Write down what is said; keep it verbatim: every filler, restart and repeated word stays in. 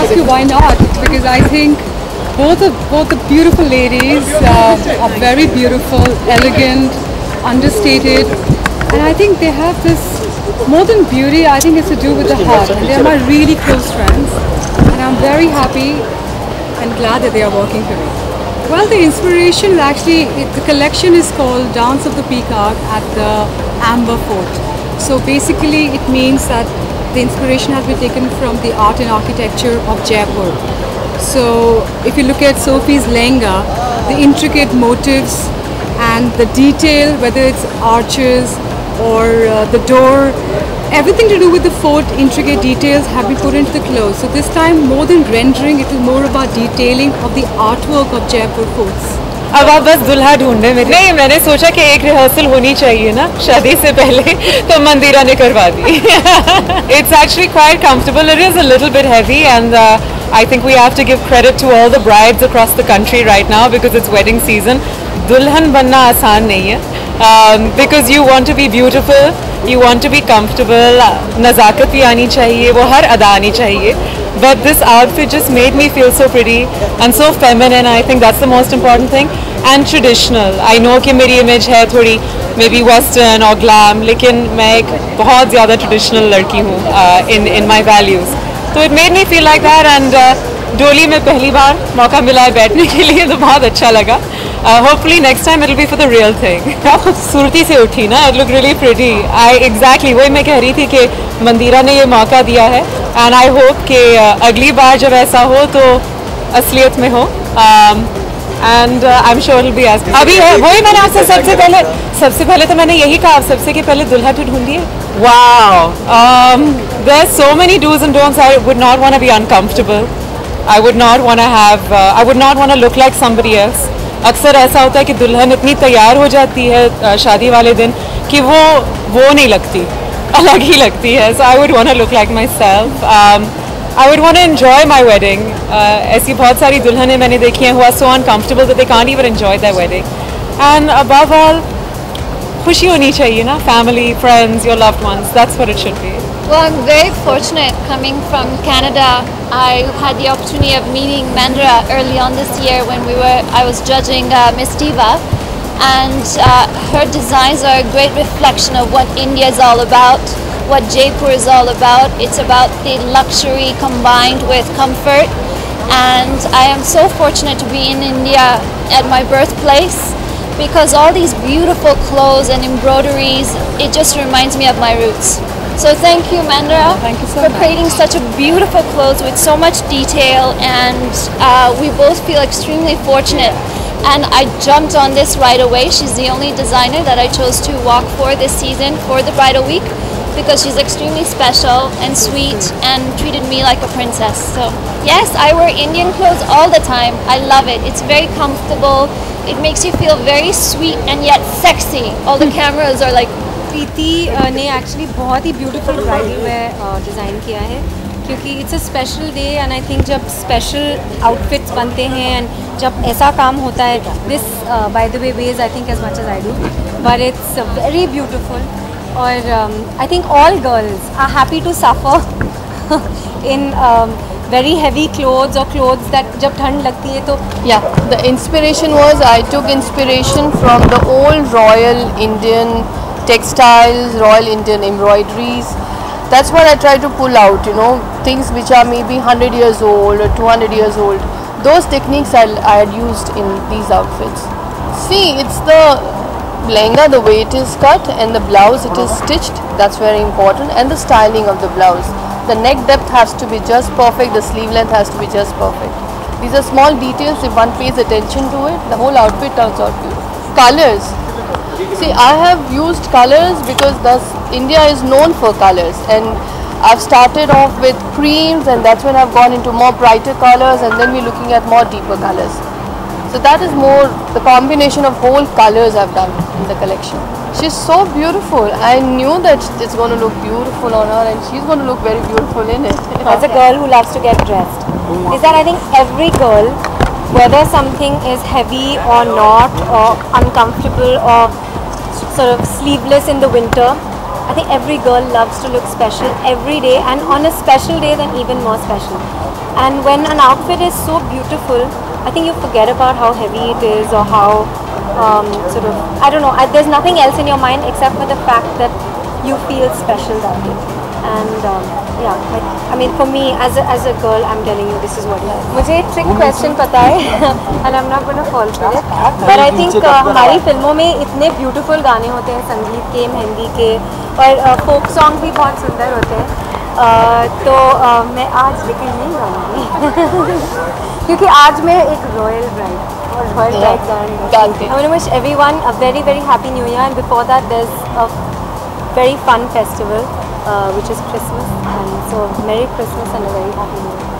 ask you why not, because I think both of both the beautiful ladies uh, are very beautiful, elegant, understated, and I think they have this more than beauty. I think it's to do with the heart, and they are my really close friends, and I'm very happy and glad that they are working for me. Well, the inspiration is actually, it, the collection is called Dance of the Peacock at the Amber Fort. So basically it means that the inspiration has been taken from the art and architecture of Jaipur. So if you look at Sophie's lehenga, the intricate motifs and the detail, whether it's arches or uh, the door, everything to do with the fort, intricate details have been put into the clothes. So this time, more than rendering, it is more about detailing of the artwork of Jaipur forts. अब आप बस दुल्हा ढूंढने में नहीं, मैंने सोचा कि एक रिहर्सल होनी चाहिए ना शादी से पहले, तो मंदिरा ने करवा दी. It's actually quite comfortable. It is a little bit heavy, and uh, I think we have to give credit to all the brides across the country right now because it's wedding season. दुल्हन बनना आसान नहीं है, um, because you want to be beautiful, you want to be comfortable, नज़ाकत भी आनी चाहिए, वो हर अदा आनी चाहिए. But this outfit just made me feel so pretty and so feminine. I think that's the most important thing. And traditional. I know कि मेरी image है थोड़ी maybe western or glam, लेकिन मैं एक बहुत ज़्यादा traditional लड़की हूँ uh, in in my values. So it made me feel like that, and uh, डोली में पहली बार मौका मिला है बैठने के लिए, तो बहुत अच्छा लगा. Uh, hopefully next time it'll be for the real thing. बहुत खूबसूरती से उठी ना, it looked really pretty. I exactly वही मैं कह रही थी कि मंदिरा ने ये मौका दिया है, and I hope कि uh, अगली बार जब ऐसा हो तो असलियत में हो, um, and uh, I'm sure it'll be as. अभी है वही मैंने आपसे सबसे पहले सबसे पहले तो मैंने यही कहा आप सबसे कि पहले दुल्हा तो ढूंढिए. Wow, um, there's so many do's and don'ts. I would not want to be uncomfortable. I would not want to have. Uh, I would not want to look like somebody else. अक्सर ऐसा होता है कि दुल्हन इतनी तैयार हो जाती है शादी वाले दिन कि वो वो नहीं लगती, अलग ही लगती है. So I would want to look like myself. Um, I would want to enjoy my wedding. Uh, ऐसी बहुत सारी दुल्हनें मैंने देखी हैं who are so uncomfortable that they can't even enjoy their wedding. And above all, खुशी होनी चाहिए ना, family, friends, your loved ones. That's what it should be. Well, I'm very fortunate coming from Canada. I had the opportunity of meeting Mandra early on this year when we were. I was judging uh, Miss Diva, and uh, her designs are a great reflection of what India is all about, what Jaipur is all about. It's about the luxury combined with comfort, and I am so fortunate to be in India at my birthplace because all these beautiful clothes and embroideries, it just reminds me of my roots. So thank you, Mandra, thank you so for much. creating such a beautiful clothes with so much detail, and uh, we both feel extremely fortunate. And I jumped on this right away. She's the only designer that I chose to walk for this season for the bridal week because she's extremely special and sweet and treated me like a princess. So yes, I wear Indian clothes all the time. I love it. It's very comfortable. It makes you feel very sweet and yet sexy. All the cameras are like. प्रीति ने actually बहुत ही beautiful bridal wear design किया है क्योंकि it's a special day, and I think जब special outfits बनते हैं and जब ऐसा काम होता है, this by the way weighs I think as much as I do, but it's very beautiful. और I think all girls are happy to suffer in very heavy clothes or clothes that जब ठंड लगती है तो. Yeah, the inspiration was, I took inspiration from the old royal Indian textiles, royal Indian embroideries. That's what I try to pull out, you know, things which are maybe one hundred years old or two hundred years old. Those techniques I, I had used in these outfits. See, it's the lehenga, the way it is cut, and the blouse, it is stitched. That's very important, and the styling of the blouse. The neck depth has to be just perfect, the sleeve length has to be just perfect. These are small details. If one pays attention to it, the whole outfit turns out beautiful. Colors. See, I have used colors because thus India is known for colors, and I've started off with creams, and that's when I've gone into more brighter colors, and then we're looking at more deeper colors. So that is more the combination of whole colors I've done in the collection. She's so beautiful. I knew that it's going to look beautiful on her, and she's going to look very beautiful in it. As a girl who loves to get dressed, is that I think every girl, whether something is heavy or not, or uncomfortable or sort of sleeveless in the winter, I think every girl loves to look special every day, and on a special day then even more special. And when an outfit is so beautiful, I think you forget about how heavy it is or how um, sort of, I don't know, I, there's nothing else in your mind except for the fact that you feel special that day. And um, yeah, I, I mean for me as a, as a girl, I'm telling you, this is what it is. मुझे एक trick question पता है and I'm not going to fall for it. But I think uh, हमारी फिल्मों में इतने beautiful गाने होते हैं, संगीत के, मेहंदी के, और uh, folk songs भी बहुत सुंदर होते हैं. uh, तो uh, मैं आज लेकिन नहीं गाऊंगी क्योंकि आज मैं एक royal bride और royal bride गाऊंगी. I want to wish everyone a very very happy new year, and before that there's a very fun festival uh, which is Christmas, and so Merry Christmas and a very happy new year.